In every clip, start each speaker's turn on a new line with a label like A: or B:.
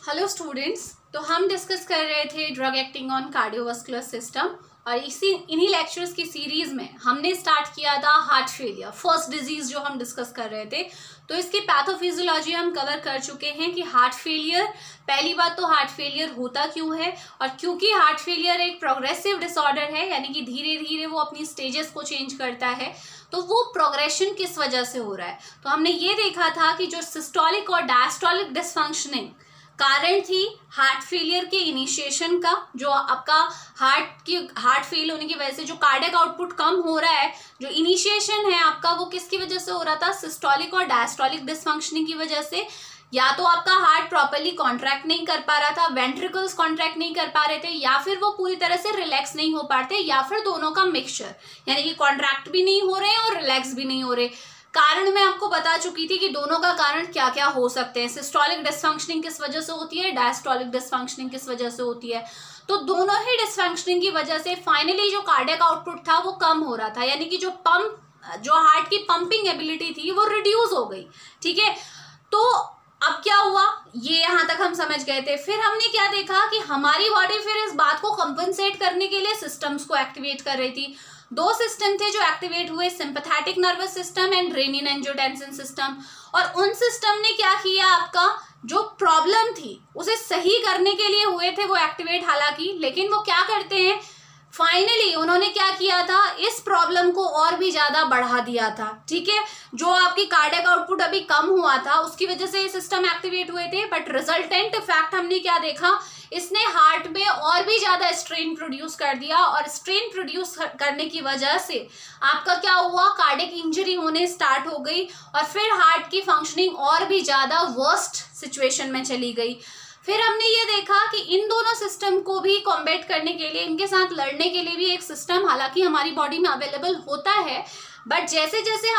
A: Hello students, तो हम discuss कर रहे थे drug acting on cardiovascular system और इन्हीं लेक्चर्स की सीरीज में हमने स्टार्ट किया था हार्ट फेलियर, फर्स्ट डिजीज जो हम डिस्कस कर रहे थे। तो इसकी पैथोफिजियोलॉजी हम कवर कर चुके हैं कि हार्ट फेलियर, पहली बात तो हार्ट फेलियर होता क्यों है, और क्योंकि हार्ट फेलियर एक प्रोग्रेसिव डिसऑर्डर है, यानी कि धीरे धीरे वो अपनी स्टेजेस को चेंज करता है, तो वो प्रोग्रेशन किस वजह से हो रहा है। तो हमने ये देखा था कि जो सिस्टोलिक और डायस्टोलिक डिसफंक्शनिंग कारण थी हार्ट फेलियर के इनिशिएशन का, जो आपका हार्ट फेल होने की वजह से जो कार्डियक आउटपुट कम हो रहा है, जो इनिशिएशन है आपका, वो किसकी वजह से हो रहा था, सिस्टोलिक और डायस्टोलिक डिसफंक्शनिंग की वजह से। या तो आपका हार्ट प्रॉपर्ली कॉन्ट्रैक्ट नहीं कर पा रहा था, वेंट्रिकल्स कॉन्ट्रैक्ट नहीं कर पा रहे थे, या फिर वो पूरी तरह से रिलैक्स नहीं हो पाते, या फिर दोनों का मिक्सचर, यानी कि कॉन्ट्रैक्ट भी नहीं हो रहे हैं और रिलैक्स भी नहीं हो रहे। कारण मैं आपको बता चुकी थी कि दोनों का कारण क्या क्या हो सकते हैं। सिस्टोलिक डिसफंक्शनिंग किस वजह से होती है, डायस्टोलिक डिसफंक्शनिंग किस वजह से होती है। तो दोनों ही डिसफंक्शनिंग की वजह से फाइनली जो कार्डियक आउटपुट था वो कम हो रहा था, यानी कि जो हार्ट की पंपिंग एबिलिटी थी वो रिड्यूस हो गई। ठीक है, तो अब क्या हुआ, ये यहां तक हम समझ गए थे। फिर हमने क्या देखा कि हमारी बॉडी फिर इस बात को कंपनसेट करने के लिए सिस्टम्स को एक्टिवेट कर रही थी। दो सिस्टम थे जो एक्टिवेट हुए, sympathetic nervous system and renin angiotensin system. और उन सिस्टम ने क्या किया, आपका जो प्रॉब्लम थी उसे सही करने के लिए हुए थे वो एक्टिवेट, हालांकि, लेकिन वो क्या करते हैं, फाइनली उन्होंने क्या किया था, इस प्रॉब्लम को और भी ज्यादा बढ़ा दिया था। ठीक है, जो आपकी कार्डियक आउटपुट अभी कम हुआ था उसकी वजह से ये सिस्टम एक्टिवेट हुए थे, बट रिजल्टेंट इफेक्ट हमने क्या देखा, इसने हार्ट में और भी ज्यादा स्ट्रेन प्रोड्यूस कर दिया, और स्ट्रेन प्रोड्यूस करने की वजह से आपका क्या हुआ, कार्डियक इंजरी होने स्टार्ट हो गई, और फिर हार्ट की फंक्शनिंग और भी ज्यादा वर्स्ट सिचुएशन में चली गई। फिर हमने ये देखा कि इन दोनों सिस्टम को भी कॉम्बैट करने के लिए, इनके साथ लड़ने के लिए भी एक सिस्टम हालांकि हमारी बॉडी में अवेलेबल होता है, बट जैसे जैसे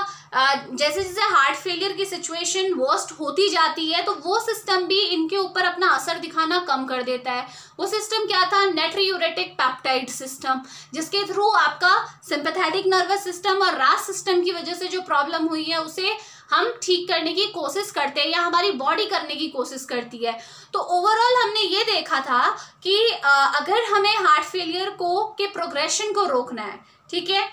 A: हार्ट फेलियर की सिचुएशन वर्स्ट होती जाती है तो वो सिस्टम भी इनके ऊपर अपना असर दिखाना कम कर देता है। वो सिस्टम क्या था, नेट्रियूरेटिक पेप्टाइड सिस्टम, जिसके थ्रू आपका सिंपैथेटिक नर्वस सिस्टम और रास सिस्टम की वजह से जो प्रॉब्लम हुई है उसे हम ठीक करने की कोशिश करते हैं, या हमारी बॉडी करने की कोशिश करती है। तो ओवरऑल हमने ये देखा था कि अगर हमें हार्ट फेलियर के प्रोग्रेशन को रोकना है, ठीक है,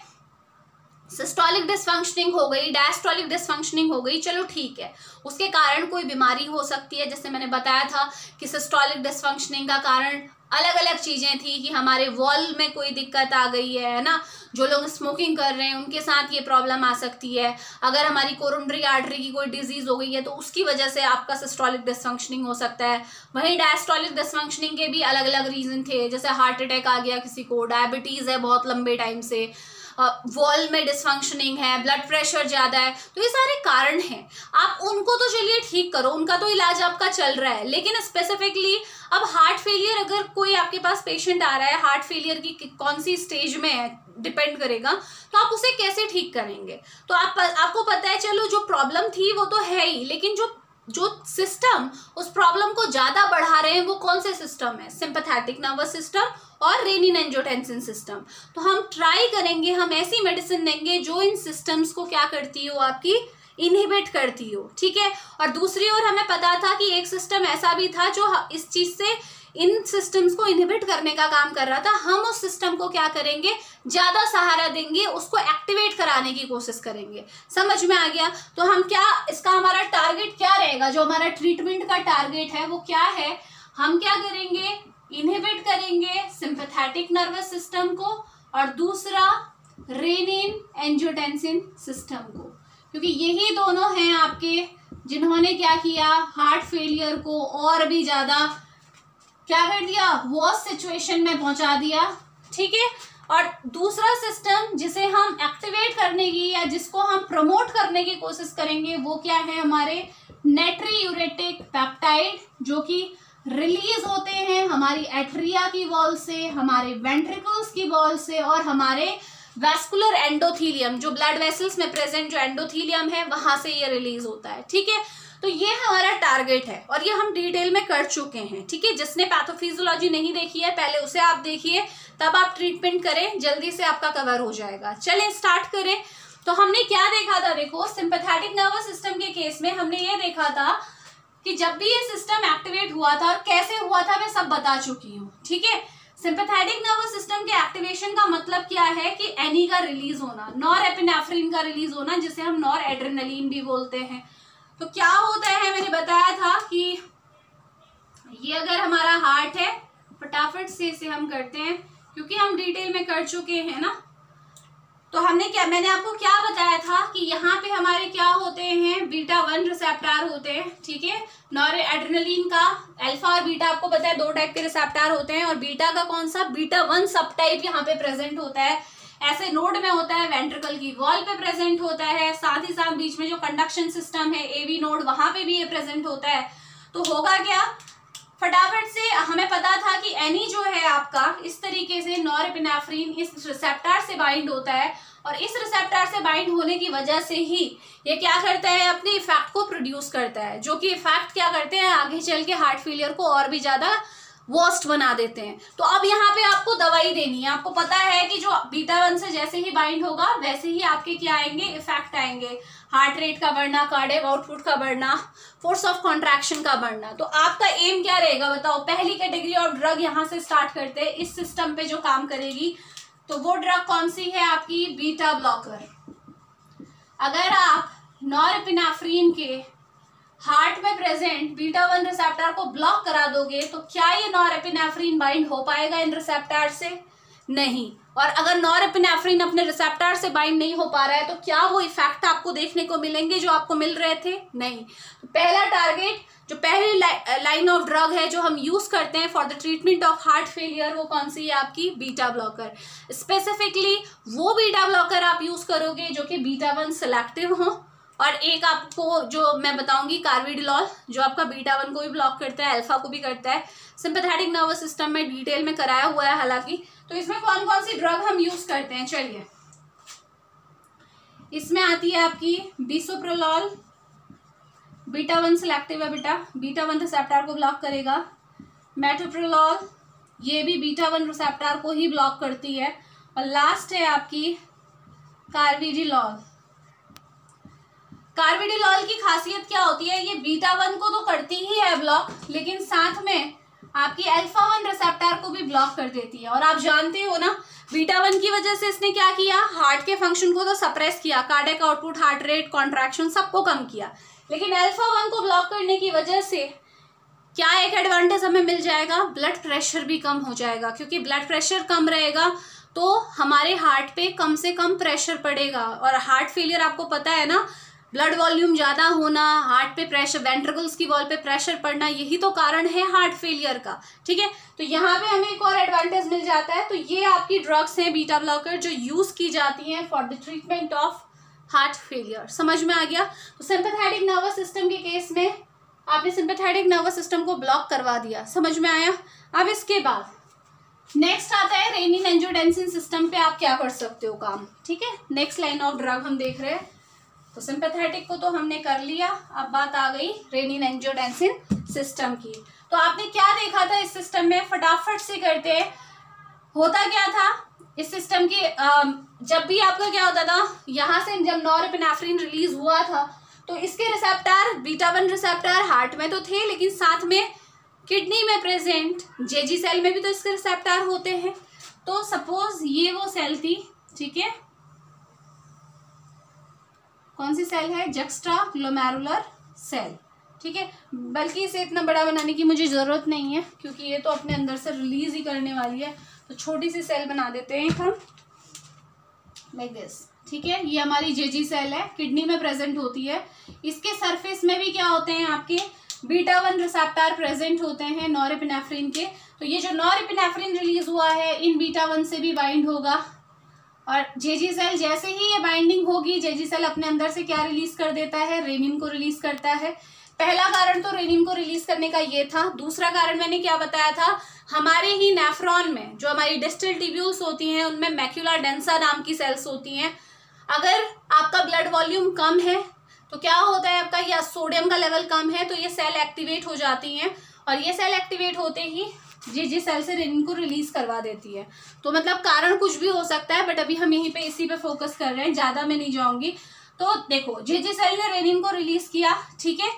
A: सिस्टोलिक डिसफंक्शनिंग हो गई, डायस्टोलिक डिसफंक्शनिंग हो गई, चलो ठीक है, उसके कारण कोई बीमारी हो सकती है। जैसे मैंने बताया था कि सिस्टोलिक डिसफंक्शनिंग का कारण अलग अलग चीजें थी, कि हमारे वॉल में कोई दिक्कत आ गई है ना, जो लोग स्मोकिंग कर रहे हैं उनके साथ ये प्रॉब्लम आ सकती है, अगर हमारी कोरोनरी आर्टरी की कोई डिजीज हो गई है तो उसकी वजह से आपका सिस्टोलिक डिसफंक्शनिंग हो सकता है। वहीं डायस्टोलिक डिसफंक्शनिंग के भी अलग अलग रीजन थे, जैसे हार्ट अटैक आ गया किसी को, डायबिटीज है बहुत लंबे टाइम से, वॉल में डिसफंक्शनिंग है, ब्लड प्रेशर ज्यादा है, तो ये सारे कारण हैं। आप उनको तो चलिए ठीक करो, उनका तो इलाज आपका चल रहा है, लेकिन स्पेसिफिकली अब हार्ट फेलियर, अगर कोई आपके पास पेशेंट आ रहा है, हार्ट फेलियर की कौन सी स्टेज में है डिपेंड करेगा, तो आप उसे कैसे ठीक करेंगे। तो आपको पता है, चलो जो प्रॉब्लम थी वो तो है ही, लेकिन जो सिस्टम उस प्रॉब्लम को ज्यादा बढ़ा रहे हैं वो कौन से सिस्टम है, सिंपैथेटिक नर्वस सिस्टम और रेनिन एंजियोटेंसिन सिस्टम। तो हम ट्राई करेंगे, हम ऐसी मेडिसिन देंगे जो इन सिस्टम्स को क्या करती हो, आपकी इनहिबिट करती हो। ठीक है, और दूसरी ओर हमें पता था कि एक सिस्टम ऐसा भी था जो इस चीज से, इन सिस्टम्स को इनहिबिट करने का काम कर रहा था। हम उस सिस्टम को क्या करेंगे, ज्यादा सहारा देंगे, उसको एक्टिवेट कराने की कोशिश करेंगे। समझ में आ गया। तो हम क्या, इसका हमारा टारगेट क्या रहेगा, जो हमारा ट्रीटमेंट का टारगेट है वो क्या है, हम क्या करेंगे, इनहिबिट करेंगे सिंपैथेटिक नर्वस सिस्टम को, और दूसरा रेनिन एंजियोटेंसिन सिस्टम को, क्योंकि यही दोनों हैं आपके जिन्होंने क्या किया, हार्ट फेलियर को और भी ज्यादा क्या कर दिया, वर्स्ट सिचुएशन में पहुंचा दिया। ठीक है, और दूसरा सिस्टम जिसे हम एक्टिवेट करने की, या जिसको हम प्रमोट करने की कोशिश करेंगे, वो क्या है, हमारे नेट्रियूरेटिक पेप्टाइड, जो कि रिलीज होते हैं हमारी एट्रिया की वॉल से, हमारे वेंट्रिकल्स की वॉल से, और हमारे वैस्कुलर एंडोथीलियम, जो ब्लड वेसल्स में प्रेजेंट जो एंडोथीलियम है वहां से ये रिलीज होता है। ठीक है, तो ये हमारा टारगेट है, और ये हम डिटेल में कर चुके हैं। ठीक है, जिसने पैथोफिजियोलॉजी नहीं देखी है पहले उसे आप देखिए, तब आप ट्रीटमेंट करें, जल्दी से आपका कवर हो जाएगा। चलें स्टार्ट करें। तो हमने क्या देखा था, देखो सिंपैथेटिक नर्वस सिस्टम के केस में हमने ये देखा था कि जब भी ये सिस्टम एक्टिवेट हुआ था और कैसे हुआ था मैं सब बता चुकी हूँ, ठीक है। सिंपैथेटिक नर्वस सिस्टम के एक्टिवेशन का मतलब क्या है कि एनी का रिलीज होना, नॉरएपिनेफ्रिन का रिलीज होना, जिसे हम नॉरएड्रेनालिन भी बोलते हैं। तो क्या होता है, मैंने बताया था कि ये अगर हमारा हार्ट है, फटाफट से इसे हम करते हैं क्योंकि हम डिटेल में कर चुके हैं ना। तो मैंने आपको क्या बताया था कि यहाँ पे हमारे क्या होते हैं, बीटा 1 रिसेप्टर होते हैं, ठीक है। नॉरएड्रेनालिन का अल्फा और बीटा आपको पता है 2 टाइप के रिसेप्टर होते हैं, और बीटा का कौन सा, बीटा 1 सब टाइप यहाँ पे प्रेजेंट होता है। ऐसे नोड में होता है, वेंट्रिकल की वॉल पे प्रेजेंट होता है, साथ ही साथ बीच में जो कंडक्शन सिस्टम है एवी नोड, वहां पे भी ये प्रेजेंट होता है। तो होगा क्या, फटाफट से हमें पता था कि एनी जो है आपका इस तरीके से नॉरएपिनेफ्रिन इस रिसेप्टर से बाइंड होता है, और इस रिसेप्टर से बाइंड होने की वजह से ही ये क्या करता है, अपने इफेक्ट को प्रोड्यूस करता है, जो कि इफेक्ट क्या करते हैं, आगे चल के हार्ट फेलियर को और भी ज्यादा वर्स्ट बना देते हैं। तो अब यहाँ पे आपको दवाई देनी है। आपको पता है कि जो बीटा 1 से जैसे ही बाइंड होगा वैसे ही आपके क्या आएंगे, इफेक्ट आएंगे, हार्ट रेट का बढ़ना, कार्डियक आउटपुट का बढ़ना, फोर्स ऑफ कॉन्ट्रैक्शन का बढ़ना। तो आपका एम क्या रहेगा बताओ। पहली कैटेगरी ऑफ ड्रग यहाँ से स्टार्ट करते हैं, इस सिस्टम पे जो काम करेगी, तो वो ड्रग कौन सी है आपकी, बीटा ब्लॉकर। अगर आप नॉरएपिनेफ्रिन के हार्ट में प्रेजेंट बीटा 1 रिसेप्टर को ब्लॉक करा दोगे तो क्या ये नॉरएपिनेफ्रिन बाइंड हो पाएगा इन रिसेप्टर से, नहीं। और अगर नॉरएपिनेफ्रिन अपने रिसेप्टर से बाइंड नहीं हो पा रहा है तो क्या वो इफेक्ट आपको देखने को मिलेंगे जो आपको मिल रहे थे, नहीं। तो पहला टारगेट, जो पहली लाइन ऑफ ड्रग है जो हम यूज करते हैं for the treatment of heart failure, वो कौन सी है आपकी, बीटा ब्लॉकर। स्पेसिफिकली वो बीटा ब्लॉकर आप यूज करोगे जो कि बीटा 1 सिलेक्टिव हो, और एक आपको जो मैं बताऊंगी कार्विडिलॉल, जो आपका बीटा 1 को भी ब्लॉक करता है, अल्फा को भी करता है। सिंपैथेटिक नर्वस सिस्टम में डिटेल में कराया हुआ है हालांकि। तो इसमें कौन कौन सी ड्रग हम यूज करते हैं, चलिए। इसमें आती है आपकी बिसोप्रोलॉल, बीटा 1 सिलेक्टिव है बेटा, बीटा 1 रिसेप्टर को ब्लॉक करेगा। मेटोप्रोलॉल, ये भी बीटा 1 रिसेप्टर को ही ब्लॉक करती है। और लास्ट है आपकी कार्विडिलॉल। कार्विडिलॉल की खासियत क्या होती है, ये बीटा 1 को तो करती ही है ब्लॉक, लेकिन साथ में आपकी अल्फा 1 रिसेप्टर को भी ब्लॉक कर देती है। और आप जानते हो ना, बीटा 1 की वजह से इसने क्या किया, हार्ट के फंक्शन को तो सप्रेस किया, cardiac output, heart rate, contraction सबको कम किया, लेकिन अल्फा 1 को ब्लॉक करने की वजह से क्या एक एडवांटेज हमें मिल जाएगा, ब्लड प्रेशर भी कम हो जाएगा। क्योंकि ब्लड प्रेशर कम रहेगा तो हमारे हार्ट पे कम से कम प्रेशर पड़ेगा। और हार्ट फेलियर आपको पता है ना, ब्लड वॉल्यूम ज़्यादा होना, हार्ट पे प्रेशर, वेंट्रिकल्स की वॉल पे प्रेशर पड़ना, यही तो कारण है हार्ट फेलियर का, ठीक है। तो यहाँ पे हमें एक और एडवांटेज मिल जाता है। तो ये आपकी ड्रग्स हैं बीटा ब्लॉकर जो यूज की जाती हैं for the treatment of heart failure. समझ में आ गया। तो सिंपैथेटिक नर्वस सिस्टम के केस में आपने सिंपैथेटिक नर्वस सिस्टम को ब्लॉक करवा दिया, समझ में आया। अब इसके बाद नेक्स्ट आता है रेनिन एंजियोटेंसिन सिस्टम पे आप क्या कर सकते हो काम, ठीक है। नेक्स्ट लाइन ऑफ ड्रग हम देख रहे हैं। तो सिंपैथेटिक को तो हमने कर लिया, अब बात आ गई रेनिन एंजियोटेंसिन सिस्टम की। तो आपने क्या देखा था इस सिस्टम में, फटाफट से करते हैं। होता क्या था इस सिस्टम की, जब भी आपका क्या होता था, यहाँ से जब नॉरएपिनेफ्रिन रिलीज हुआ था तो इसके रिसेप्टर बीटा 1 रिसेप्टर हार्ट में तो थे, लेकिन साथ में किडनी में प्रेजेंट जेजी सेल में भी तो इसके रिसेप्टर होते हैं। तो सपोज ये वो सेल थी, ठीक है, कौन सी सेल है, जक्स्ट्रा ग्लोमेरुलर सेल, ठीक है। बल्कि इसे इतना बड़ा बनाने की मुझे ज़रूरत नहीं है क्योंकि ये तो अपने अंदर से रिलीज ही करने वाली है। तो छोटी सी सेल बना देते हैं हम, लाइक दिस, ठीक है। ये हमारी जेजी सेल है, किडनी में प्रेजेंट होती है। इसके सरफेस में भी क्या होते हैं, आपके बीटा 1 रिसेप्टर प्रेजेंट होते हैं नॉरएपिनेफ्रिन के। तो ये जो नॉरएपिनेफ्रिन रिलीज हुआ है इन बीटा 1 से भी बाइंड होगा, और जेजी सेल जैसे ही ये बाइंडिंग होगी, जेजी सेल अपने अंदर से क्या रिलीज कर देता है, रेनिन को रिलीज करता है। पहला कारण तो रेनिन को रिलीज करने का ये था। दूसरा कारण मैंने क्या बताया था, हमारे ही नेफ्रॉन में जो हमारी डिस्टल ट्यूब्यूल्स होती हैं उनमें मैक्यूला डेंसा नाम की सेल्स होती हैं। अगर आपका ब्लड वॉल्यूम कम है तो क्या होता है, आपका या सोडियम का लेवल कम है तो ये सेल एक्टिवेट हो जाती हैं, और ये सेल एक्टिवेट होते ही जेजी सेल से रेनिन को रिलीज करवा देती है। तो मतलब कारण कुछ भी हो सकता है, बट अभी हम यहीं पे इसी पे फोकस कर रहे हैं, ज़्यादा मैं नहीं जाऊंगी। तो देखो जेजी सेल ने रेनिन को रिलीज किया, ठीक है।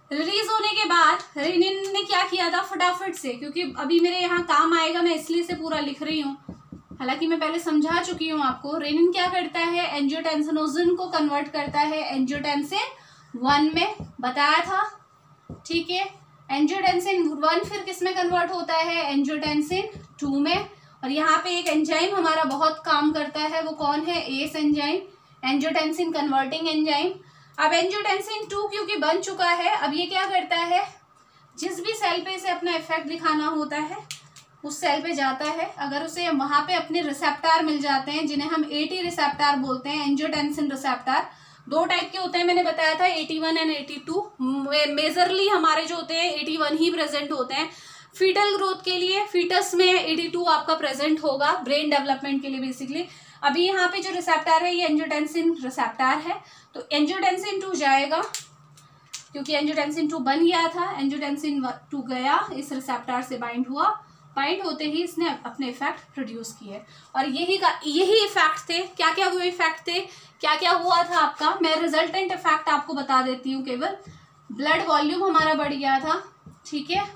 A: रिलीज होने के बाद रेनिन ने क्या किया था फटाफट से, क्योंकि अभी मेरे यहाँ काम आएगा मैं इसलिए से पूरा लिख रही हूँ, हालांकि मैं पहले समझा चुकी हूँ आपको। रेनिन क्या करता है, एंजियोटेंसिनोजन को कन्वर्ट करता है एंजियोटेंसिन 1 में, बताया था, ठीक है। एंजियोटेंसिन 1 फिर किस में कन्वर्ट होता है, एंजियोटेंसिन 2 में। और यहाँ पे एक एंजाइम हमारा बहुत काम करता है, वो कौन है, ACE enzyme, angiotensin converting enzyme. अब एंजियोटेंसिन 2 क्योंकि बन चुका है, अब ये क्या करता है, जिस भी सेल पे इसे अपना इफेक्ट दिखाना होता है उस सेल पे जाता है। अगर उसे वहां पे अपने रिसेप्टार मिल जाते हैं, जिन्हें हम एटी रिसेप्टार बोलते हैं, एंजियोटेंसिन रिसेप्टार 2 टाइप के होते हैं, मैंने बताया था 81 एंड 82। मेजरली हमारे जो होते हैं 81 ही प्रेजेंट होते हैं फीटल ग्रोथ के लिए, फीटस में 82 आपका प्रेजेंट होगा ब्रेन डेवलपमेंट के लिए बेसिकली। अभी यहाँ पे जो रिसेप्टार है ये एंजियोटेंसिन रिसेप्टार है, तो एंजियोटेंसिन 2 जाएगा क्योंकि एंजियोटेंसिन 2 बन गया था, एंजियोटेंसिन 2 गया, इस रिसेप्टार से बाइंड हुआ, बाइंड होते ही इसने अपने इफेक्ट प्रोड्यूस किए। और यही इफेक्ट थे, क्या क्या हुए इफेक्ट थे, क्या क्या हुआ था आपका, मैं रिजल्टेंट इफेक्ट आपको बता देती हूँ केवल। ब्लड वॉल्यूम हमारा बढ़ गया था, ठीक है,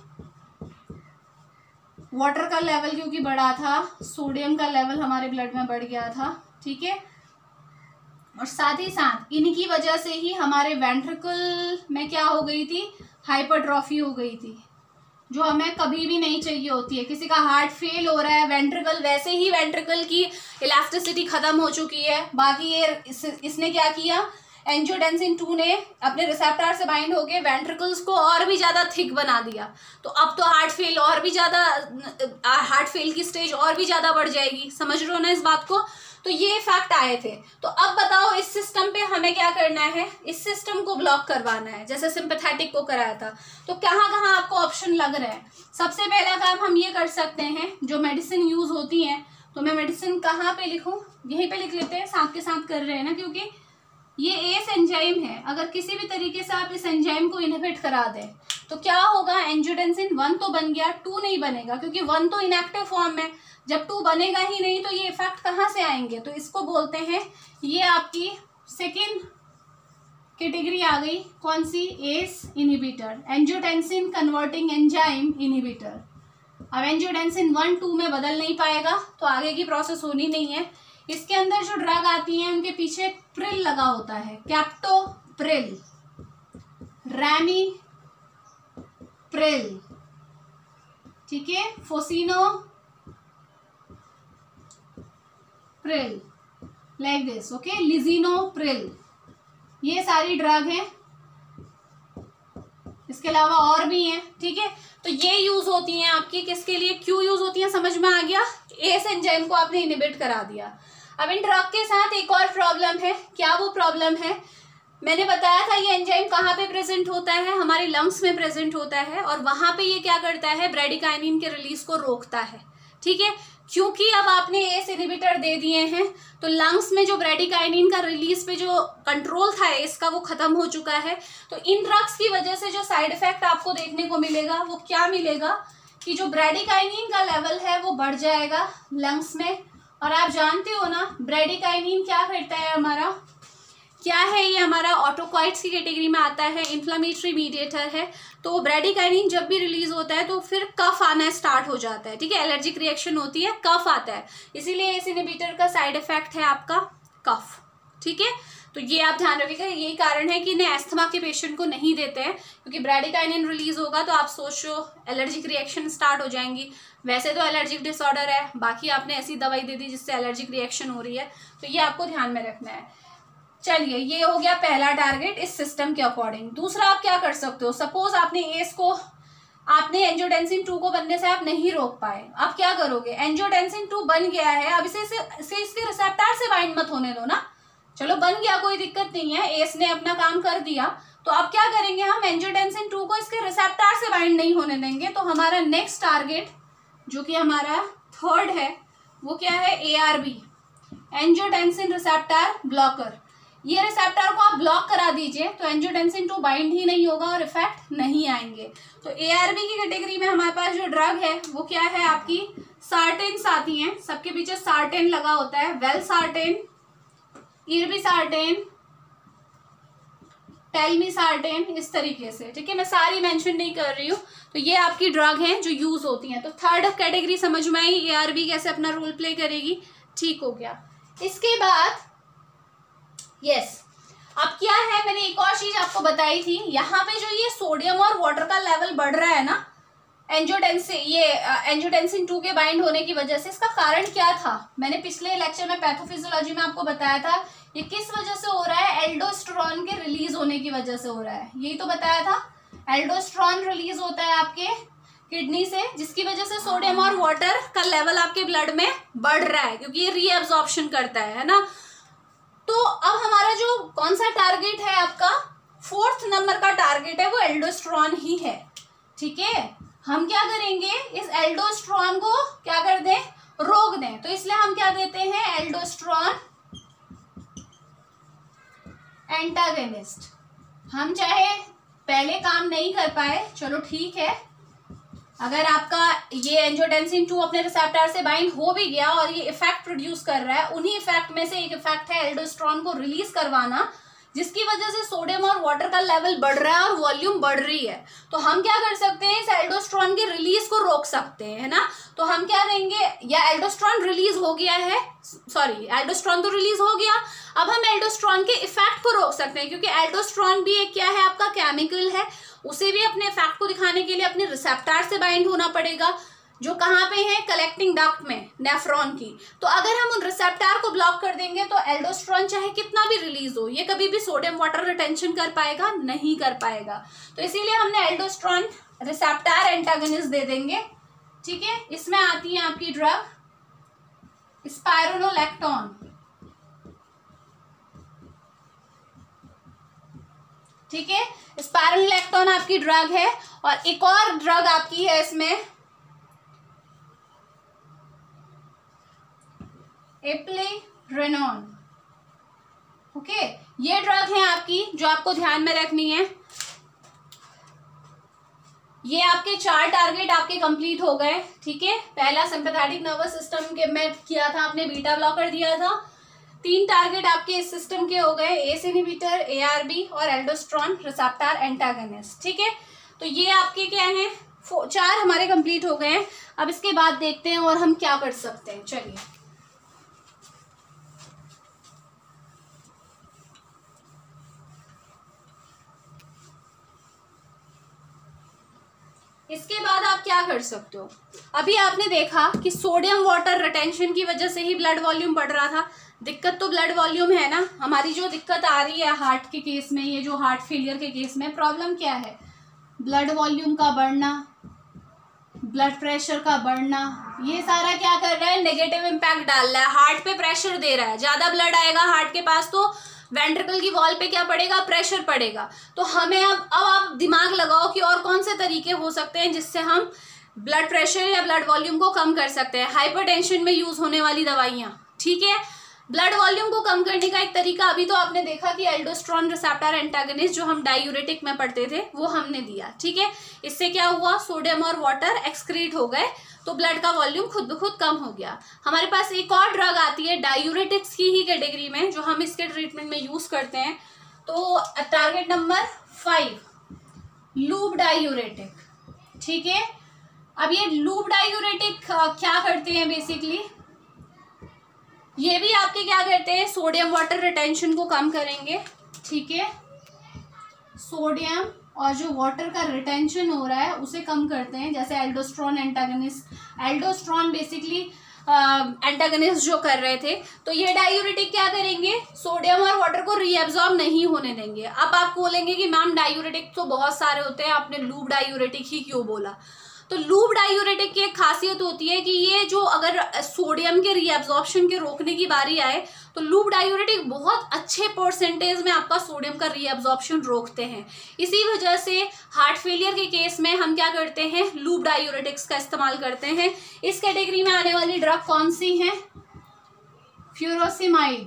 A: वाटर का लेवल क्योंकि बढ़ा था, सोडियम का लेवल हमारे ब्लड में बढ़ गया था, ठीक है। और साथ ही साथ इनकी वजह से ही हमारे वेंट्रिकल में क्या हो गई थी, हाइपरट्रॉफी हो गई थी, जो हमें कभी भी नहीं चाहिए होती है। किसी का हार्ट फेल हो रहा है, वेंट्रिकल, वैसे ही वेंट्रिकल की इलास्टिसिटी खत्म हो चुकी है, बाकी ये इसने क्या किया, एंजियोटेंसिन 2 ने अपने रिसेप्टर से बाइंड होके वेंट्रिकल्स को और भी ज़्यादा थिक बना दिया। तो अब तो हार्ट फेल और भी ज़्यादा, हार्ट फेल की स्टेज और भी ज़्यादा बढ़ जाएगी, समझ रहे हो ना इस बात को। तो ये इफेक्ट आए थे। तो अब बताओ इस सिस्टम पे हमें क्या करना है, इस सिस्टम को ब्लॉक करवाना है, जैसे सिंपैथेटिक को कराया था। तो कहाँ कहाँ आपको ऑप्शन लग रहे हैं। सबसे पहला काम हम ये कर सकते हैं, जो मेडिसिन यूज होती हैं, तो मैं मेडिसिन कहाँ पे लिखूँ, यहीं पे लिख लेते हैं, साथ के साथ कर रहे हैं ना, क्योंकि ये एस एंजाइम है। अगर किसी भी तरीके से आप इस एंजाइम को इनहिबिट करा दें तो क्या होगा, एंजियोटेंसिन 1 तो बन गया, 2 नहीं बनेगा, क्योंकि 1 तो इनएक्टिव फॉर्म में, जब 2 बनेगा ही नहीं तो ये इफेक्ट कहाँ से आएंगे। तो इसको बोलते हैं, ये आपकी सेकेंड कैटेगरी आ गई, कौन सी, ACE inhibitor, angiotensin converting enzyme inhibitor. अब एंजियोटेंसिन 1, 2 में बदल नहीं पाएगा तो आगे की प्रोसेस होनी नहीं है। इसके अंदर जो ड्रग आती हैं उनके पीछे प्रिल लगा होता है, कैप्टोप्रिल, रैमी प्रिल, ठीक है, fosinopril, like this, okay, lisinopril, ये सारी ड्रग हैं। इसके अलावा और भी हैं, ठीक है। तो ये यूज होती हैं आपकी किसके लिए, क्यों यूज होती हैं, समझ में आ गया। एस एंजाइम को आपने इनहिबिट करा दिया। अब इन ड्रग के साथ एक और प्रॉब्लम है, क्या वो प्रॉब्लम है, मैंने बताया था ये एंजाइम कहाँ पे प्रेजेंट होता है, हमारे लंग्स में प्रेजेंट होता है, और वहां पे ये क्या करता है, ब्रेडिकाइनिन के रिलीज को रोकता है, ठीक है। क्योंकि अब आपने एस इनहिबिटर दे दिए हैं तो लंग्स में जो ब्रेडिकाइनिन का रिलीज पे जो कंट्रोल था इसका, वो खत्म हो चुका है। तो इन ड्रग्स की वजह से जो साइड इफेक्ट आपको देखने को मिलेगा वो क्या मिलेगा, कि जो ब्रेडिकाइनिन का लेवल है वो बढ़ जाएगा लंग्स में। और आप जानते हो ना ब्रेडिकाइनिन क्या करता है, हमारा क्या है, ये हमारा ऑटोकॉइड्स की कैटेगरी में आता है, इन्फ्लामेटरी मीडिएटर है। तो ब्रेडिकाइनिन जब भी रिलीज होता है तो फिर कफ आना स्टार्ट हो जाता है, ठीक है, एलर्जिक रिएक्शन होती है, कफ आता है, इसीलिए इस इनहिबिटर का साइड इफेक्ट है आपका कफ, ठीक है। तो ये आप ध्यान रखिएगा, यही कारण है कि इन्हें एस्थमा के पेशेंट को नहीं देते हैं, क्योंकि ब्रेडिकाइनिन रिलीज होगा तो आप सोचो एलर्जिक रिएक्शन स्टार्ट हो जाएंगी। वैसे तो एलर्जिक डिसऑर्डर है, बाकी आपने ऐसी दवाई दे दी जिससे एलर्जिक रिएक्शन हो रही है, तो ये आपको ध्यान में रखना है। चलिए, ये हो गया पहला टारगेट इस सिस्टम के अकॉर्डिंग। दूसरा आप क्या कर सकते हो, सपोज आपने एस को, आपने एंजियोटेंसिन 2 को बनने से आप नहीं रोक पाए, आप क्या करोगे, एंजियोटेंसिन 2 बन गया है, अब इसे इसके रिसेप्टर से बाइंड मत होने दो ना, चलो बन गया, कोई दिक्कत नहीं है, एस ने अपना काम कर दिया। तो अब क्या करेंगे, हम एंजियोटेंसिन 2 को इसके रिसेप्टर से बाइंड नहीं होने देंगे। तो हमारा नेक्स्ट टारगेट जो कि हमारा थर्ड है वो क्या है, ARB, एंजियोटेंसिन रिसेप्टर ब्लॉकर। ये रिसेप्टर को आप ब्लॉक करा दीजिए तो एंजियोटेंसिन 2 बाइंड ही नहीं होगा और इफेक्ट नहीं आएंगे। तो ARB की कैटेगरी में हमारे पास जो ड्रग है वो क्या है, आपकी सार्टेन्स आती हैं, सबके पीछे सार्टेन लगा होता है, वेल सार्टेन, इर्बिसार्टेन, टेलमिसार्टेन, इस तरीके से, ठीक है। मैं सारी मेंशन नहीं कर रही हूँ। तो ये आपकी ड्रग हैं जो यूज होती हैं। तो थर्ड कैटेगरी समझ में आई, ARB कैसे अपना रोल प्ले करेगी, ठीक हो गया। इसके बाद यस, अब क्या है, मैंने एक और चीज आपको बताई थी, यहाँ पे जो ये सोडियम और वाटर का लेवल बढ़ रहा है ना एंजियोटेंसिन 2 के बाइंड होने की वजह से, इसका कारण क्या था, मैंने पिछले लेक्चर में पैथोफिजियोलॉजी में आपको बताया था। ये किस वजह से हो रहा है, एल्डोस्टेरोन के रिलीज होने की वजह से हो रहा है, यही तो बताया था। एल्डोस्टेरोन रिलीज होता है आपके किडनी से, जिसकी वजह से सोडियम और वाटर का लेवल आपके ब्लड में बढ़ रहा है, क्योंकि ये रीएब्जॉर्प्शन करता है ना। तो अब हमारा जो कौन सा टारगेट है आपका, 4th नंबर का टारगेट है, वो एल्डोस्टेरोन ही है, ठीक है। हम क्या करेंगे, इस एल्डोस्टेरोन को क्या कर दें, रोक दें। तो इसलिए हम क्या देते हैं, एल्डोस्टेरोन एंटागनिस्ट। हम चाहे पहले काम नहीं कर पाए, चलो ठीक है, अगर आपका ये एंजियोटेंसिन 2 अपने रिसेप्टर से बाइंड हो भी गया और ये इफेक्ट प्रोड्यूस कर रहा है, उन्हीं इफेक्ट में से एक इफेक्ट है एल्डोस्टेरोन को रिलीज करवाना, जिसकी वजह से सोडियम और वाटर का लेवल बढ़ रहा है और वॉल्यूम बढ़ रही है। तो हम क्या कर सकते हैं, इस एल्डोस्टेरोन के रिलीज को रोक सकते हैं, है ना। तो हम क्या देंगे, या एल्डोस्टेरोन रिलीज हो गया है, सॉरी एल्डोस्टेरोन तो रिलीज हो गया, अब हम एल्डोस्टेरोन के इफेक्ट को रोक सकते हैं, क्योंकि एल्डोस्टेरोन भी एक क्या है, आपका केमिकल है, उसे भी अपने इफेक्ट को दिखाने के लिए अपने रिसेप्टर से बाइंड होना पड़ेगा, जो कहाँ पे है, कलेक्टिंग डक्ट में, नेफ्रॉन की। तो अगर हम उन रिसेप्टर को ब्लॉक कर देंगे तो एल्डोस्टेरोन चाहे कितना भी रिलीज हो, ये कभी भी सोडियम वाटर रिटेंशन कर पाएगा, नहीं कर पाएगा। तो इसीलिए हमने एल्डोस्टेरोन रिसेप्टर एंटागनिस्ट दे देंगे, ठीक है। इसमें आती है आपकी ड्रग स्पाइरोनोलैक्टोन, ठीक है। स्पाइरोनोलैक्टोन आपकी ड्रग है। और एक और ड्रग आपकी है इसमें, एप्लेरेनोन, ओके। ये ड्रग है आपकी जो आपको ध्यान में रखनी है। ये आपके 4 टारगेट आपके कंप्लीट हो गए, ठीक है। पहला सिंपैथेटिक नर्वस सिस्टम के में किया था आपने, बीटा ब्लॉकर दिया था। 3 टारगेट आपके इस सिस्टम के हो गए, एस इनहिबिटर, ARB और एल्डोस्टेरोन रिसेप्टर एंटागनिस्ट, ठीक है। तो ये आपके क्या है, 4 हमारे कंप्लीट हो गए हैं। अब इसके बाद देखते हैं और हम क्या कर सकते हैं, चलिए। इसके बाद आप क्या कर सकते हो, अभी आपने देखा कि सोडियम वाटर रिटेंशन की वजह से ही ब्लड वॉल्यूम बढ़ रहा था। दिक्कत तो ब्लड वॉल्यूम है ना, हमारी जो दिक्कत आ रही है हार्ट के केस में, ये जो हार्ट फेलियर के केस में प्रॉब्लम क्या है, ब्लड वॉल्यूम का बढ़ना, ब्लड प्रेशर का बढ़ना, ये सारा क्या कर रहा है, नेगेटिव इम्पैक्ट डाल रहा है, हार्ट पे प्रेशर दे रहा है। ज्यादा ब्लड आएगा हार्ट के पास तो वेंट्रिकल की वॉल पे क्या पड़ेगा, प्रेशर पड़ेगा। तो हमें अब आप दिमाग लगाओ कि और कौन से तरीके हो सकते हैं जिससे हम ब्लड प्रेशर या ब्लड वॉल्यूम को कम कर सकते हैं। हाइपरटेंशन में यूज होने वाली दवाइयां, ठीक है। ब्लड वॉल्यूम को कम करने का एक तरीका अभी तो आपने देखा कि एल्डोस्टेरोन रिसेप्टर एंटागनिस्ट जो हम डायूरेटिक में पढ़ते थे वो हमने दिया, ठीक है। इससे क्या हुआ, सोडियम और वाटर एक्सक्रीट हो गए, तो ब्लड का वॉल्यूम खुद ब खुद कम हो गया। हमारे पास एक और ड्रग आती है डायूरेटिक्स की ही कैटेगरी में, जो हम इसके ट्रीटमेंट में यूज करते हैं। तो टारगेट नंबर 5 लूप डायूरेटिक, ठीक है। अब ये लूप डायूरेटिक क्या करते हैं, बेसिकली ये भी आपके क्या करते हैं, सोडियम वाटर रिटेंशन को कम करेंगे, ठीक है। सोडियम और जो वाटर का रिटेंशन हो रहा है उसे कम करते हैं, जैसे aldosterone antagonist, aldosterone basically antagonist जो कर रहे थे। तो ये डायूरेटिक क्या करेंगे, सोडियम और वाटर को रीएब्जॉर्ब नहीं होने देंगे। अब आप बोलेंगे कि मैम डायूरेटिक तो बहुत सारे होते हैं, आपने लूप डायूरेटिक ही क्यों बोला। तो लूप डायूरेटिक की एक खासियत होती है कि ये जो अगर सोडियम के रीएब्जॉर्प्शन के रोकने की बारी आए तो लूप डायूरेटिक बहुत अच्छे परसेंटेज में आपका सोडियम का रीएब्जॉर्प्शन रोकते हैं। इसी वजह से हार्ट फेलियर के केस में हम क्या करते हैं, लूप डायूरेटिक्स का इस्तेमाल करते हैं। इस कैटेगरी में आने वाली ड्रग कौन सी है, फ्यूरोसिमाइड,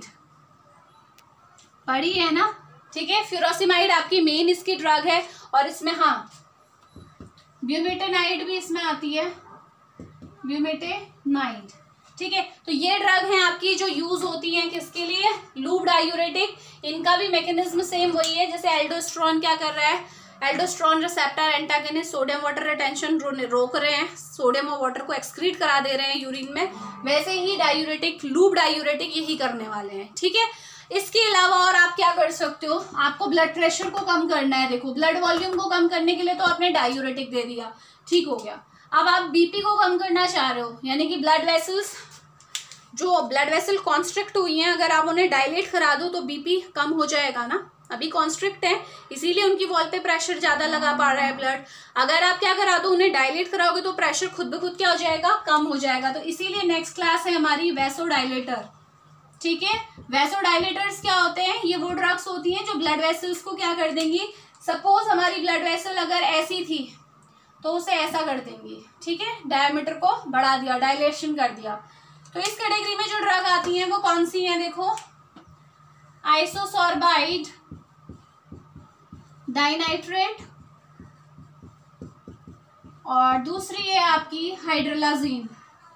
A: पढ़ी है ना, ठीक है। फ्यूरोसिमाइड आपकी मेन इसकी ड्रग है। और इसमें हाँ ब्यूमेटेनाइड भी इसमें आती है, ब्यूमेटेनाइड, ठीक है। तो ये ड्रग हैं आपकी जो यूज होती हैं किसके लिए, लूप डायूरेटिक। इनका भी मैकेनिज्म सेम वही है, जैसे एल्डोस्टेरोन क्या कर रहा है, aldosterone receptor antagonist sodium water retention रोक रहे हैं, सोडियम और वाटर को एक्सक्रीट करा दे रहे हैं यूरिन में, वैसे ही डायूरेटिक, लूप डायूरेटिक यही करने वाले हैं, ठीक है। इसके अलावा और आप क्या कर सकते हो, आपको ब्लड प्रेशर को कम करना है, देखो ब्लड वॉल्यूम को कम करने के लिए तो आपने डायूरेटिक दे दिया, ठीक हो गया। अब आप बीपी को कम करना चाह रहे हो, यानी कि ब्लड वेसल्स, जो ब्लड वेसल कॉन्स्ट्रिक्ट हुई हैं, अगर आप उन्हें डायलेट करा दो तो बीपी कम हो जाएगा ना, अभी कॉन्स्ट्रिक्ट है इसीलिए उनकी वॉल पे प्रेशर ज्यादा लगा पा रहा है ब्लड। अगर आप क्या करा दो, उन्हें डायलेट कराओगे तो प्रेशर खुद ब खुद क्या हो जाएगा, कम हो जाएगा। तो इसीलिए नेक्स्ट क्लास है हमारी वैसोडाइलेटर, ठीक है। वैसोडाइलेटर्स क्या होते हैं, ये वो ड्रग्स होती हैं जो ब्लड वेसल्स को क्या कर देंगी, सपोज हमारी ब्लड वेसल अगर ऐसी थी तो उसे ऐसा कर देंगी, ठीक है, डायमीटर को बढ़ा दिया, डायलेशन कर दिया। तो इस कैटेगरी में जो ड्रग आती हैं वो कौन सी हैं, देखो आइसोसोर्बाइड डाइनाइट्रेट और दूसरी है आपकी हाइड्रोलाजीन।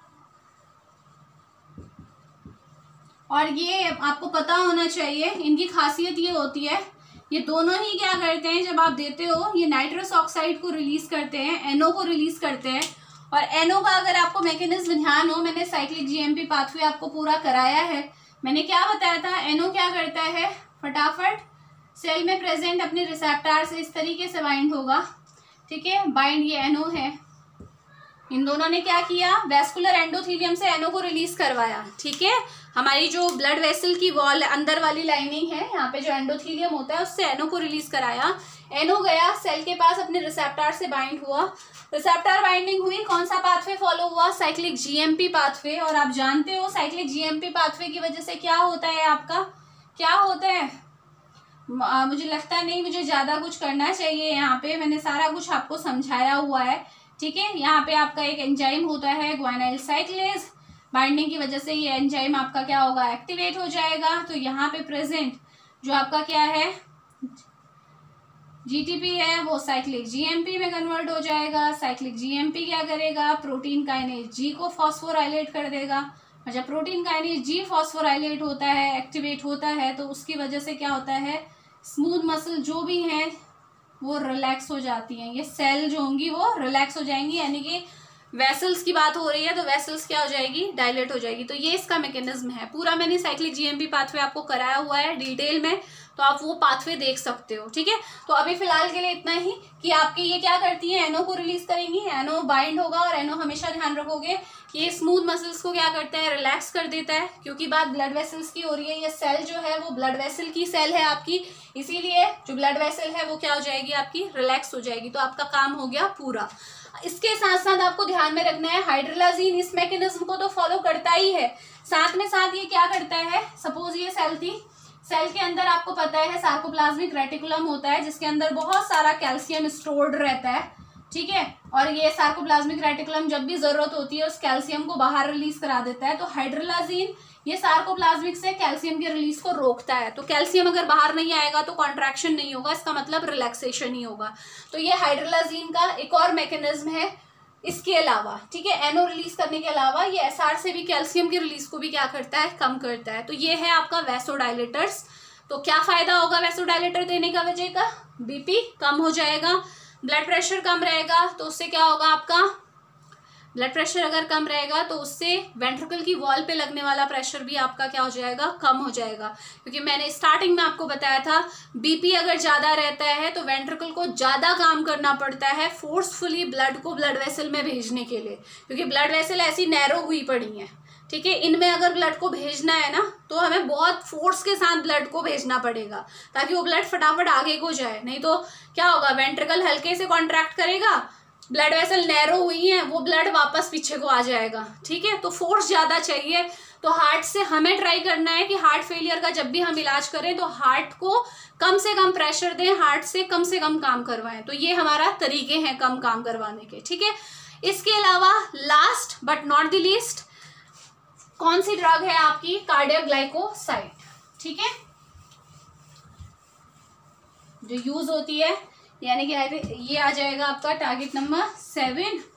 A: और ये आपको पता होना चाहिए, इनकी खासियत ये होती है, ये दोनों ही क्या करते हैं, जब आप देते हो ये नाइट्रस ऑक्साइड को रिलीज करते हैं, एनओ को रिलीज करते हैं। और एनओ का अगर आपको मैकेनिज्म ध्यान हो, मैंने साइक्लिक जीएमपी पाथवे आपको पूरा कराया है, मैंने क्या बताया था, एनओ क्या करता है, फटाफट सेल में प्रेजेंट अपने रिसेप्टर से इस तरीके से बाइंड होगा, ठीक है, बाइंड ये एनओ है, इन दोनों ने क्या किया, वेस्कुलर एंडोथेलियम से एनओ को रिलीज करवाया, ठीक है। हमारी जो ब्लड वेसल की वॉल अंदर वाली लाइनिंग है, यहाँ पे जो एंडोथेलियम होता है उससे एनओ को रिलीज कराया, एनओ गया सेल के पास अपने रिसेप्टर से बाइंड हुआ, रिसेप्टर बाइंडिंग हुई, कौन सा पाथवे फॉलो हुआ, साइक्लिक जीएमपी पाथवे। और आप जानते हो साइक्लिक जीएमपी पाथवे की वजह से क्या होता है, आपका क्या होता है, मुझे लगता नहीं मुझे ज्यादा कुछ करना चाहिए, यहाँ पे मैंने सारा कुछ आपको समझाया हुआ है, ठीक है। यहाँ पे आपका एक एंजाइम होता है ग्वाइनाइल साइक्लेज, बाइंडिंग की वजह से ये एंजाइम आपका क्या होगा, एक्टिवेट हो जाएगा। तो यहाँ पे प्रेजेंट जो आपका क्या है जीटीपी है वो साइक्लिक जीएमपी में कन्वर्ट हो जाएगा। साइक्लिक जीएमपी क्या करेगा, प्रोटीन काइनेज जी को फॉस्फोराइलेट कर देगा, और जब प्रोटीन काइनेज जी फॉस्फोराइलेट होता है, एक्टिवेट होता है, तो उसकी वजह से क्या होता है, स्मूथ मसल जो भी हैं वो रिलैक्स हो जाती हैं, ये सेल जो होंगी वो रिलैक्स हो जाएंगी, यानी कि वेसल्स की बात हो रही है तो वेसल्स क्या हो जाएगी, डायलेट हो जाएगी। तो ये इसका मैकेनिज्म है पूरा, मैंने साइक्लिक जीएमपी पाथवे आपको कराया हुआ है डिटेल में, तो आप वो पाथवे देख सकते हो, ठीक है। तो अभी फिलहाल के लिए इतना ही कि आपकी ये क्या करती है, एनओ को रिलीज करेंगी, एनओ बाइंड होगा, और एनओ हमेशा ध्यान रखोगे कि ये स्मूथ मसल्स को क्या करता है, रिलैक्स कर देता है, क्योंकि बात ब्लड वेसल्स की हो रही है, ये सेल जो है वो ब्लड वेसल की सेल है आपकी, इसीलिए जो ब्लड वेसल है वो क्या हो जाएगी आपकी, रिलैक्स हो जाएगी। तो आपका काम हो गया पूरा। इसके साथ साथ आपको ध्यान में रखना है, हाइड्रोलाजीन इस मैकेनिज्म को तो फॉलो करता ही है, साथ में साथ ये क्या करता है, सपोज ये सेल थी, सेल के अंदर आपको पता है सार्कोप्लाज्मिक रेटिकुलम होता है जिसके अंदर बहुत सारा कैल्शियम स्टोर्ड रहता है, ठीक है। और ये सार्कोप्लाज्मिक रेटिकुलम जब भी जरूरत होती है उस कैल्शियम को बाहर रिलीज करा देता है। तो हाइड्रोलाजीन ये सार्कोप्लाज्मिक से कैल्शियम की रिलीज को रोकता है, तो कैल्शियम अगर बाहर नहीं आएगा तो कॉन्ट्रैक्शन नहीं होगा, इसका मतलब रिलैक्सेशन ही होगा। तो ये हाइड्रोलाजीन का एक और मैकेनिज्म है इसके अलावा, ठीक है, एनओ रिलीज करने के अलावा ये एसआर से भी कैल्शियम की रिलीज को भी क्या करता है, कम करता है। तो ये है आपका वैसोडाइलेटर्स। तो क्या फायदा होगा वैसोडाइलेटर देने का, वजह का बीपी कम हो जाएगा, ब्लड प्रेशर कम रहेगा, तो उससे क्या होगा, आपका ब्लड प्रेशर अगर कम रहेगा तो उससे वेंट्रिकल की वॉल पे लगने वाला प्रेशर भी आपका क्या हो जाएगा, कम हो जाएगा। क्योंकि मैंने स्टार्टिंग में आपको बताया था बीपी अगर ज़्यादा रहता है तो वेंट्रिकल को ज़्यादा काम करना पड़ता है फोर्सफुली ब्लड को ब्लड वेसल में भेजने के लिए, क्योंकि ब्लड वेसल ऐसी नैरो हुई पड़ी हैं, ठीक है। इनमें अगर ब्लड को भेजना है ना तो हमें बहुत फोर्स के साथ ब्लड को भेजना पड़ेगा ताकि वो ब्लड फटाफट आगे को जाए, नहीं तो क्या होगा, वेंट्रिकल हल्के से कॉन्ट्रैक्ट करेगा, ब्लड वेसल नैरो हुई है, वो ब्लड वापस पीछे को आ जाएगा, ठीक है। तो फोर्स ज़्यादा चाहिए। तो हार्ट से हमें ट्राई करना है कि हार्ट फेलियर का जब भी हम इलाज करें तो हार्ट को कम से कम प्रेशर दें, हार्ट से कम काम करवाएं। तो ये हमारा तरीके हैं कम काम करवाने के, ठीक है। इसके अलावा last but not the least कौन सी ड्रग है आपकी, कार्डियक ग्लाइकोसाइड, ठीक है, जो यूज होती है, यानी कि ये आ जाएगा आपका टारगेट नंबर 7,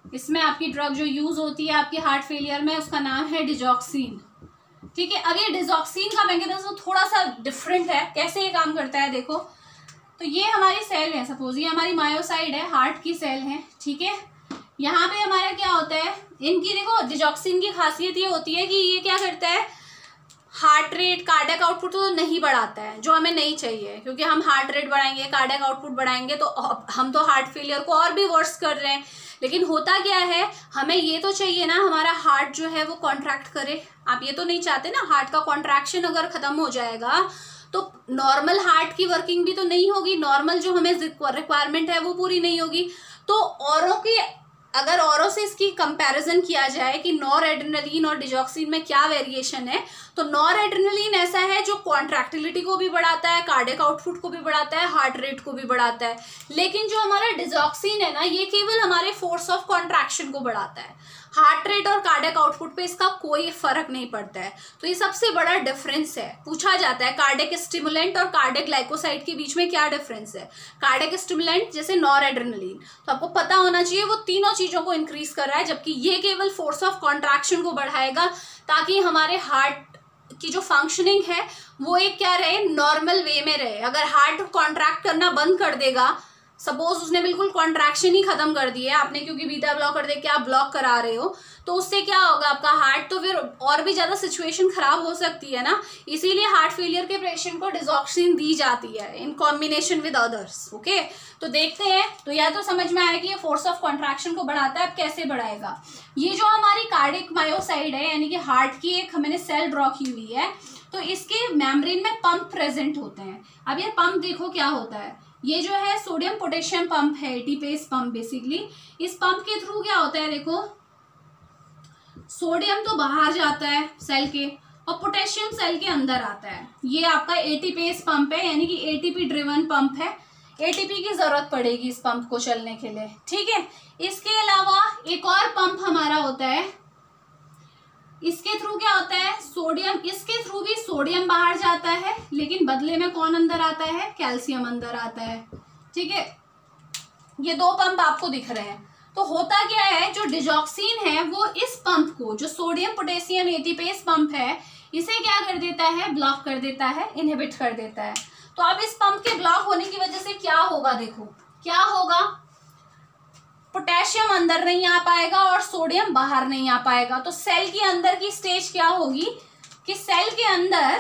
A: इसमें आपकी ड्रग जो यूज होती है आपकी हार्ट फेलियर में उसका नाम है डिजॉक्सिन। ठीक है, अब ये डिजॉक्सिन का मैकेनिज्म थोड़ा सा डिफरेंट है। कैसे ये काम करता है देखो, तो ये हमारी सेल है, सपोज ये हमारी मायोसाइड है, हार्ट की सेल है। ठीक है, यहाँ पे हमारा क्या होता है, इनकी देखो डिजॉक्सिन की खासियत ये होती है कि ये क्या करता है, हार्ट रेट कार्डियक आउटपुट तो नहीं बढ़ाता है, जो हमें नहीं चाहिए, क्योंकि हम हार्ट रेट बढ़ाएंगे कार्डियक आउटपुट बढ़ाएंगे तो हम तो हार्ट फेलियर को और भी वर्स कर रहे हैं। लेकिन होता क्या है, हमें ये तो चाहिए ना हमारा हार्ट जो है वो कॉन्ट्रैक्ट करे। आप ये तो नहीं चाहते ना, हार्ट का कॉन्ट्रैक्शन अगर खत्म हो जाएगा तो नॉर्मल हार्ट की वर्किंग भी तो नहीं होगी, नॉर्मल जो हमें रिक्वायरमेंट है वो पूरी नहीं होगी। तो औरों की अगर औरों से इसकी कंपैरिजन किया जाए कि नॉरएड्रेनालिन और डिजॉक्सिन में क्या वेरिएशन है, तो नॉरएड्रेनालिन ऐसा है जो कॉन्ट्रैक्टिलिटी को भी बढ़ाता है, कार्डियक आउटपुट को भी बढ़ाता है, हार्ट रेट को भी बढ़ाता है। लेकिन जो हमारा डिजॉक्सिन है ना, ये केवल हमारे फोर्स ऑफ कॉन्ट्रैक्शन को बढ़ाता है, हार्ट रेट और कार्डियक आउटपुट पे इसका कोई फर्क नहीं पड़ता है। तो ये सबसे बड़ा डिफरेंस है। पूछा जाता है कार्डियक स्टिमुलेंट और कार्डियक ग्लाइकोसाइड के बीच में क्या डिफरेंस है। कार्डियक स्टिमुलेंट जैसे नॉरएड्रेनालिन, तो आपको पता होना चाहिए वो तीनों चीजों को इंक्रीज कर रहा है, जबकि ये केवल फोर्स ऑफ कॉन्ट्रैक्शन को बढ़ाएगा ताकि हमारे हार्ट की जो फंक्शनिंग है वो एक क्या रहे, नॉर्मल वे में रहे। अगर हार्ट कॉन्ट्रैक्ट करना बंद कर देगा, सपोज उसने बिल्कुल कॉन्ट्रैक्शन ही खत्म कर दी है आपने, क्योंकि बीटा ब्लॉकर देके आप ब्लॉक करा रहे हो, तो उससे क्या होगा आपका हार्ट, तो फिर और भी ज्यादा सिचुएशन खराब हो सकती है ना। इसीलिए हार्ट फेलियर के पेशेंट को डिजॉक्सिन दी जाती है in combination with others. Okay, तो देखते हैं, तो या तो समझ में आया कि ये फोर्स ऑफ कॉन्ट्रैक्शन को बढ़ाता है। अब कैसे बढ़ाएगा, ये जो हमारी कार्डियक मायोसाइड है यानी कि हार्ट की एक मैंने सेल ड्रॉ की हुई है, तो इसके मेम्ब्रेन में पंप प्रेजेंट होते हैं। अब ये पंप देखो क्या होता है, ये जो है सोडियम पोटेशियम पंप है, एटीपेस पंप बेसिकली। इस पंप के थ्रू क्या होता है देखो, सोडियम तो बाहर जाता है सेल के और पोटेशियम सेल के अंदर आता है। ये आपका एटीपेस पंप है, यानी कि एटीपी ड्रिवन पंप है। एटीपी की जरूरत पड़ेगी इस पंप को चलने के लिए। ठीक है, इसके अलावा एक और पंप हमारा होता है, इसके थ्रू क्या होता है, सोडियम, इसके थ्रू भी सोडियम बाहर जाता है, लेकिन बदले में कौन अंदर आता है, कैल्शियम अंदर आता है। ठीक है, ये दो पंप आपको दिख रहे हैं। तो होता क्या है, जो डिजॉक्सिन है वो इस पंप को, जो सोडियम पोटेशियम एटीपेस पंप है, इसे क्या कर देता है, ब्लॉक कर देता है, इनहिबिट कर देता है। तो अब इस पंप के ब्लॉक होने की वजह से क्या होगा, देखो क्या होगा, पोटेशियम अंदर नहीं आ पाएगा और सोडियम बाहर नहीं आ पाएगा। तो सेल के अंदर की स्टेज क्या होगी कि सेल के अंदर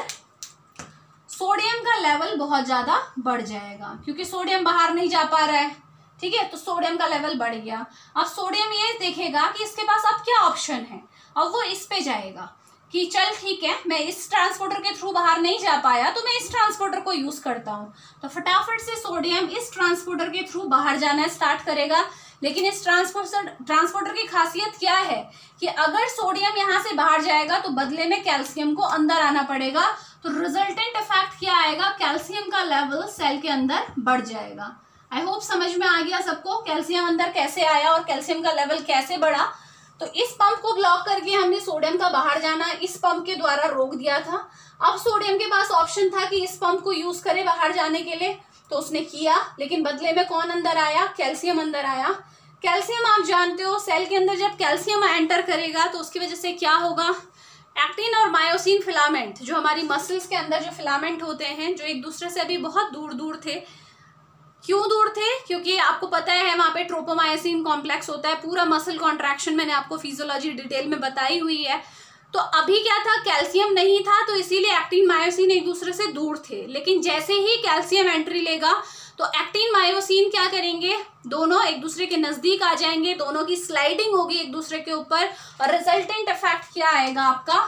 A: सोडियम का लेवल बहुत ज्यादा बढ़ जाएगा, क्योंकि सोडियम बाहर नहीं जा पा रहा है। ठीक है, तो सोडियम का लेवल बढ़ गया। अब सोडियम ये देखेगा कि इसके पास अब क्या ऑप्शन है, अब वो इस पे जाएगा कि चल ठीक है, मैं इस ट्रांसपोर्टर के थ्रू बाहर नहीं जा पाया तो मैं इस ट्रांसपोर्टर को यूज करता हूँ। तो फटाफट से सोडियम इस ट्रांसपोर्टर के थ्रू बाहर जाना स्टार्ट करेगा। लेकिन इस ट्रांसपोर्टर की खासियत क्या है कि अगर सोडियम यहाँ से बाहर जाएगा तो बदले में कैल्शियम को अंदर आना पड़ेगा। तो रिजल्टेंट इफेक्ट क्या आएगा, कैल्शियम का लेवल सेल के अंदर बढ़ जाएगा। आई होप समझ में आ गया सबको, कैल्शियम अंदर कैसे आया और कैल्शियम का लेवल कैसे बढ़ा। तो इस पंप को ब्लॉक करके हमने सोडियम का बाहर जाना इस पंप के द्वारा रोक दिया था। अब सोडियम के पास ऑप्शन था कि इस पंप को यूज करे बाहर जाने के लिए, तो उसने किया, लेकिन बदले में कौन अंदर आया, कैल्शियम अंदर आया। कैल्शियम आप जानते हो, सेल के अंदर जब कैल्शियम एंटर करेगा तो उसकी वजह से क्या होगा, एक्टिन और मायोसिन फिलामेंट, जो हमारी मसल्स के अंदर जो फिलामेंट होते हैं, जो एक दूसरे से अभी बहुत दूर दूर थे। क्यों दूर थे, क्योंकि आपको पता है वहां पे ट्रोपोमायोसिन कॉम्प्लेक्स होता है। पूरा मसल कॉन्ट्रैक्शन मैंने आपको फिजियोलॉजी डिटेल में बताई हुई है। तो अभी क्या था, कैल्शियम नहीं था, तो इसीलिए एक्टिन मायोसिन एक दूसरे से दूर थे। लेकिन जैसे ही कैल्शियम एंट्री लेगा तो एक्टिन मायोसिन क्या करेंगे, दोनों एक दूसरे के नजदीक आ जाएंगे, दोनों की स्लाइडिंग होगी एक दूसरे के ऊपर, और रिजल्टेंट इफेक्ट क्या आएगा आपका,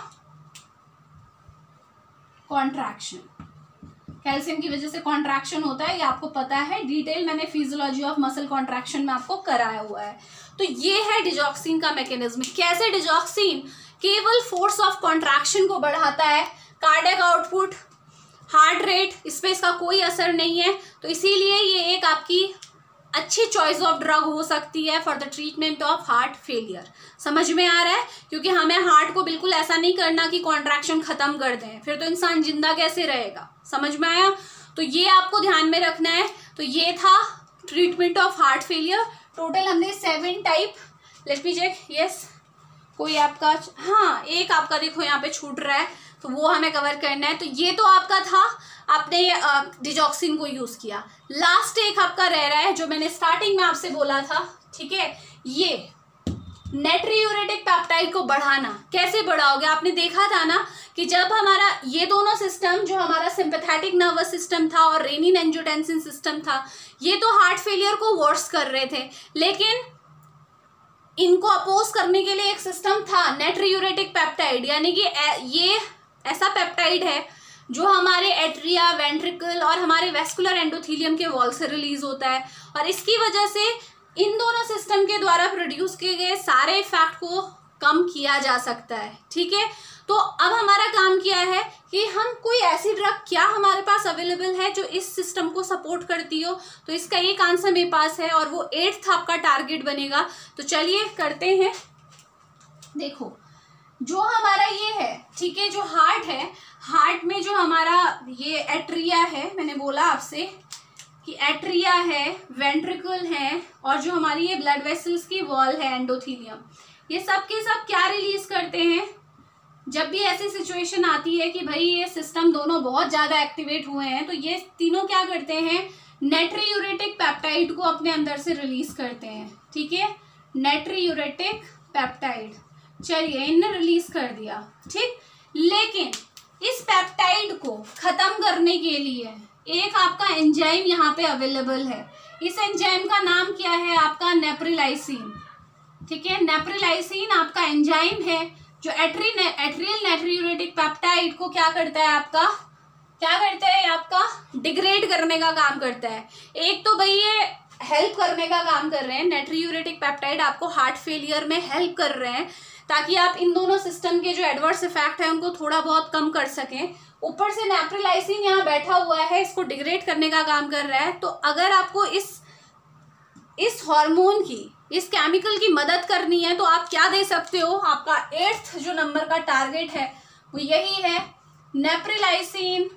A: कॉन्ट्रैक्शन। कैल्शियम की वजह से कॉन्ट्रैक्शन होता है, ये आपको पता है, डिटेल मैंने फिजियोलॉजी ऑफ मसल कॉन्ट्रैक्शन में आपको कराया हुआ है। तो ये है डिजॉक्सिन का मैकेनिज्म। कैसे डिजॉक्सिन केवल फोर्स ऑफ कॉन्ट्रैक्शन को बढ़ाता है, कार्डियक आउटपुट, हार्ट रेट, इस पे इसका कोई असर नहीं है। तो इसीलिए ये एक आपकी अच्छी चॉइस ऑफ ड्रग हो सकती है for the treatment of heart failure. समझ में आ रहा है, क्योंकि हमें हार्ट को बिल्कुल ऐसा नहीं करना कि कॉन्ट्रैक्शन खत्म कर दें, फिर तो इंसान जिंदा कैसे रहेगा। समझ में आया, तो ये आपको ध्यान में रखना है। तो ये था treatment of heart failure. Total हमने 7 type let me check, yes कोई आपका, हाँ एक आपका देखो यहाँ पे छूट रहा है, तो वो हमें कवर करना है। तो ये तो आपका था, आपने डिजॉक्सिन को यूज़ किया। लास्ट एक आपका रह रहा है जो मैंने स्टार्टिंग में आपसे बोला था, ठीक है, ये नाइट्रोयूरेटिक पेप्टाइड को बढ़ाना। कैसे बढ़ाओगे, आपने देखा था ना कि जब हमारा ये दोनों सिस्टम, जो हमारा सिंपैथेटिक नर्वस सिस्टम था और रेनिन एंजियोटेंसिन सिस्टम था, ये तो हार्ट फेलियर को वर्स कर रहे थे, लेकिन इनको अपोज करने के लिए एक सिस्टम था नाइट्रोयूरेटिक पेप्टाइड, यानी कि ये ऐसा पेप्टाइड है जो हमारे एट्रिया, वेंट्रिकल और हमारे वेस्कुलर एंडोथेलियम के वॉल से रिलीज होता है, और इसकी वजह से इन दोनों सिस्टम के द्वारा प्रोड्यूस किए गए सारे इफेक्ट को कम किया जा सकता है, ठीक है। तो अब हमारा काम क्या है कि हम कोई ऐसी ड्रग क्या हमारे पास अवेलेबल है जो इस सिस्टम को सपोर्ट करती हो। तो इसका एक आंसर मेरे पास है और वो 8th आपका टारगेट बनेगा। तो चलिए करते हैं। देखो जो हमारा ये है, ठीक है, जो हार्ट है, हार्ट में जो हमारा ये एट्रिया है, मैंने बोला आपसे कि एट्रिया है, वेंट्रिकल है, और जो हमारी ये ब्लड वेसल्स की वॉल है एंडोथेलियम, ये सब के सब क्या रिलीज करते हैं जब भी ऐसी सिचुएशन आती है कि भाई ये सिस्टम दोनों बहुत ज़्यादा एक्टिवेट हुए हैं, तो ये तीनों क्या करते हैं, नाइट्रोयूरेटिक पेप्टाइड को अपने अंदर से रिलीज करते हैं, ठीक है, नाइट्रोयूरेटिक पेप्टाइड। चलिए इनने रिलीज कर दिया, ठीक, लेकिन इस पेप्टाइड को खत्म करने के लिए एक आपका एंजाइम यहाँ पे अवेलेबल है। इस एंजाइम का नाम क्या है, आपका नेप्रिलाइसिन, ठीक है, नेप्रिलाइसिन आपका एंजाइम है जो एट्रियल नाइट्रोयूरेटिक पेप्टाइड को क्या करता है, आपका क्या करता है, आपका डिग्रेड करने का काम करता है। एक तो भाई ये हेल्प करने का काम कर रहे हैं, नाइट्रोयूरेटिक पेप्टाइड आपको हार्ट फेलियर में हेल्प कर रहे हैं ताकि आप इन दोनों सिस्टम के जो एडवर्स इफेक्ट है उनको थोड़ा बहुत कम कर सकें। ऊपर से नेप्रिलाइसिन यहाँ बैठा हुआ है, इसको डिग्रेड करने का काम कर रहा है। तो अगर आपको इस हार्मोन की, इस केमिकल की मदद करनी है तो आप क्या दे सकते हो, आपका 8th जो नंबर का टारगेट है वो यही है, नेप्रिलाइसिन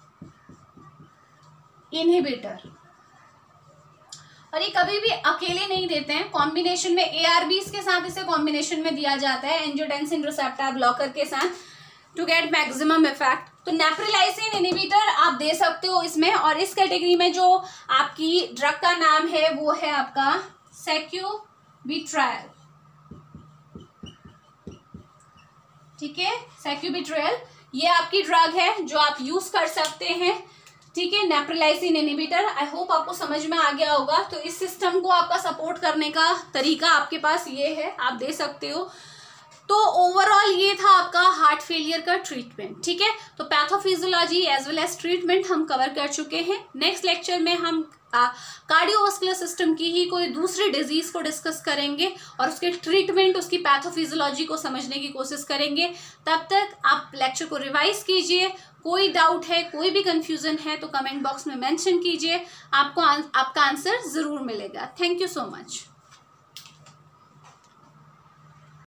A: इनहिबिटर। और ये कभी भी अकेले नहीं देते हैं, कॉम्बिनेशन में ARBs के साथ इसे कॉम्बिनेशन में दिया जाता है, एंजियोटेंसिन रिसेप्टर ब्लॉकर के साथ, टू गेट मैक्सिमम इफेक्ट। तो नेप्रिलाइसिन इनहिबिटर आप दे सकते हो इसमें। और इस कैटेगरी में जो आपकी ड्रग का नाम है वो है आपका सैक्यूबिट्रायल, ठीक है, सैक्यूबिट्रायल ये आपकी ड्रग है जो आप यूज कर सकते हैं, ठीक है, नेप्रिलाइसिन इनहिबिटर। आई होप आपको समझ में आ गया होगा। तो इस सिस्टम को आपका सपोर्ट करने का तरीका आपके पास ये है, आप दे सकते हो। तो ओवरऑल ये था आपका हार्ट फेलियर का ट्रीटमेंट, ठीक है। तो pathophysiology as well as treatment हम कवर कर चुके हैं। नेक्स्ट लेक्चर में हम कार्डियोवास्कुलर सिस्टम की ही कोई दूसरी डिजीज को डिस्कस करेंगे और उसके ट्रीटमेंट, उसकी पैथोफिजियोलॉजी को समझने की कोशिश करेंगे। तब तक आप लेक्चर को रिवाइज कीजिए। कोई डाउट है, कोई भी कंफ्यूजन है तो कमेंट बॉक्स में मेंशन कीजिए, आपको आपका आंसर जरूर मिलेगा। Thank you so much.